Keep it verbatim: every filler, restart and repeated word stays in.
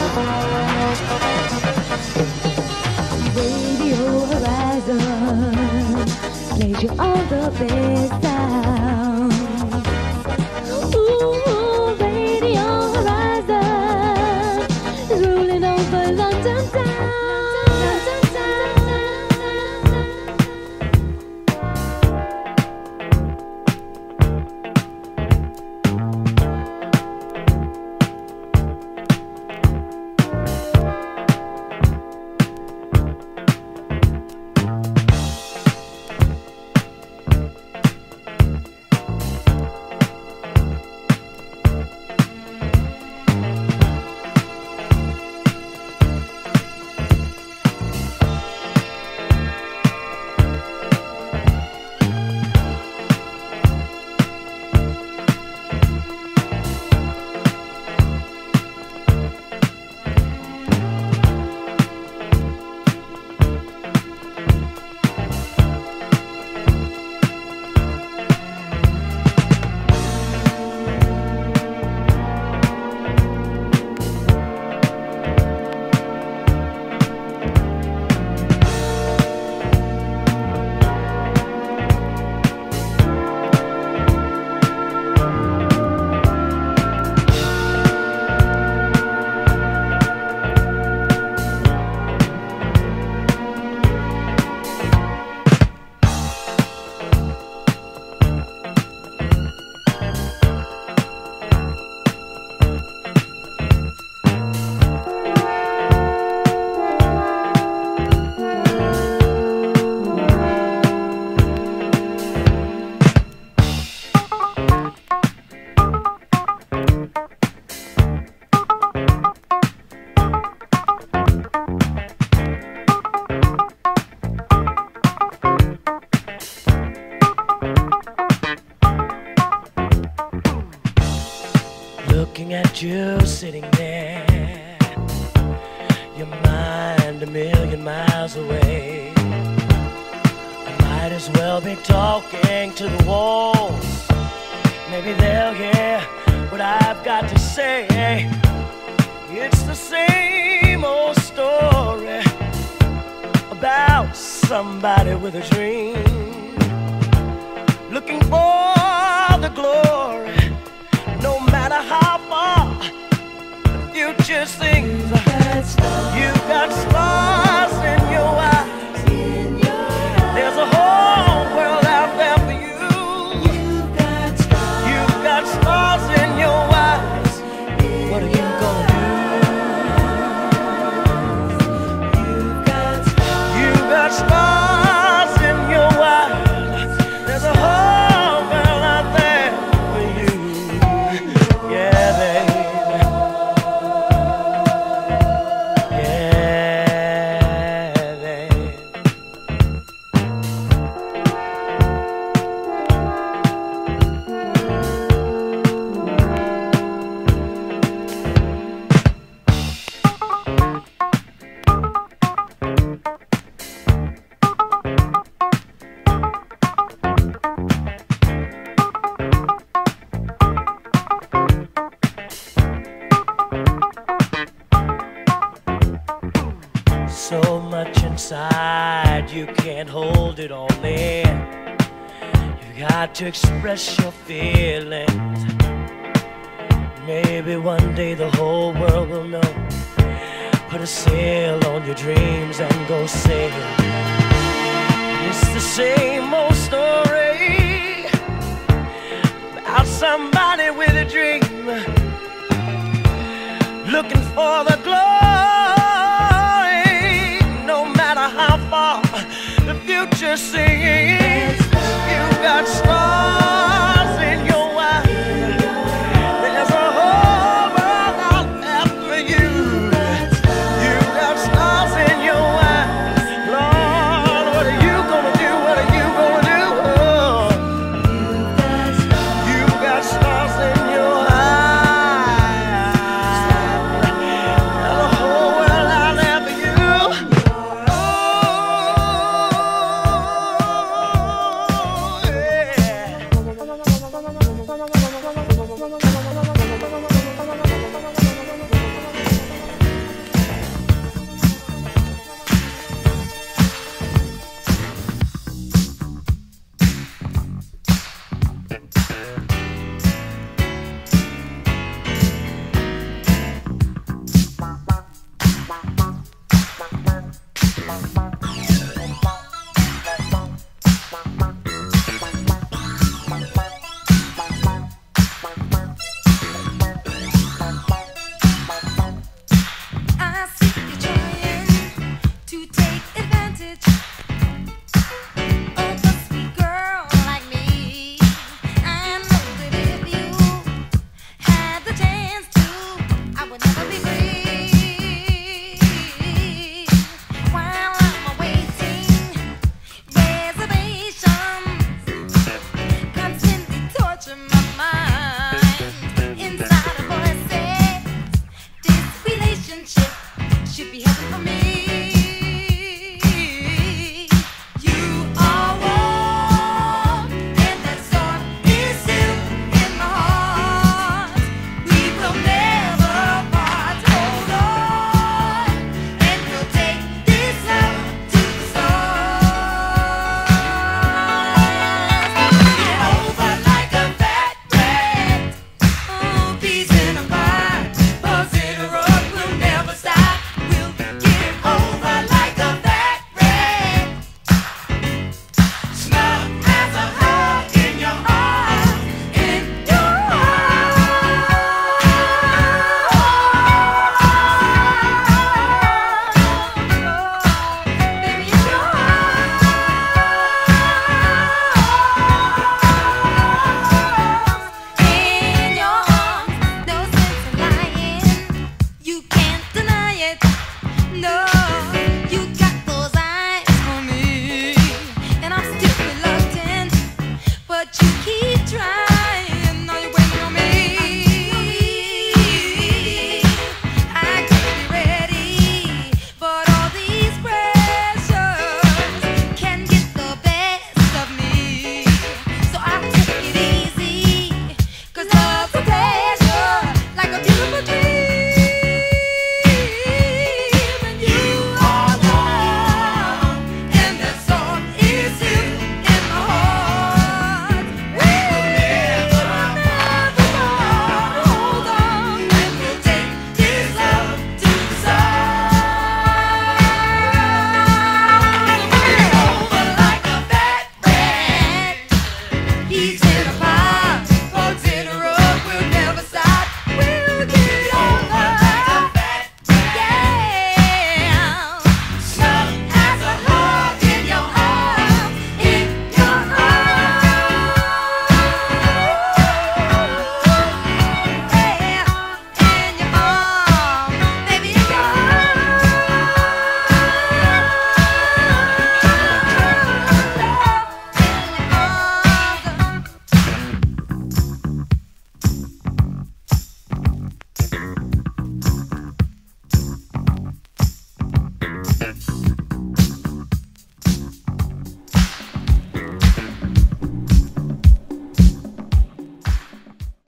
Radio Horizon plays you all the best sound. Ooh, Radio Horizon is ruling over London town. Looking at you sitting there, your mind a million miles away. I might as well be talking to the walls. Maybe they'll hear what I've got to say. It's the same old story about somebody with a dream, looking for the glory. No matter how far the future seems, you've got stars in your eyes. There's a whole world out there for you. You've got stars in your eyes. What are you gonna do? You've got stars in your eyes. There's a whole world out there for you. Yeah, baby. Yeah, baby. So much inside, you can't hold it all in. You've got to express your feelings. Maybe one day the whole world will know. Put a sail on your dreams and go sail. It's the same old story about somebody with a dream, looking for the glory. How far the future seems, you've got stars in your eyes. There's a whole world out there for you. You've got stars in your eyes. Lord, what are you gonna do? What are you gonna do? Oh, you've got stars in your eyes. There's a whole world out there for you. Yeah. friendship should be heaven for me. You are warm, and that storm is still in my heart. We will never part. Hold on, and we'll take this love to the stars. Get over like a fat rat. Oh, peace in a pie, buzz in a rug. We'll never stop. We'll get over like a fat rat. Smell as a hug in your heart, in your heart. Baby, in your heart. In your arms, no sense in lying. You can't deny it. No.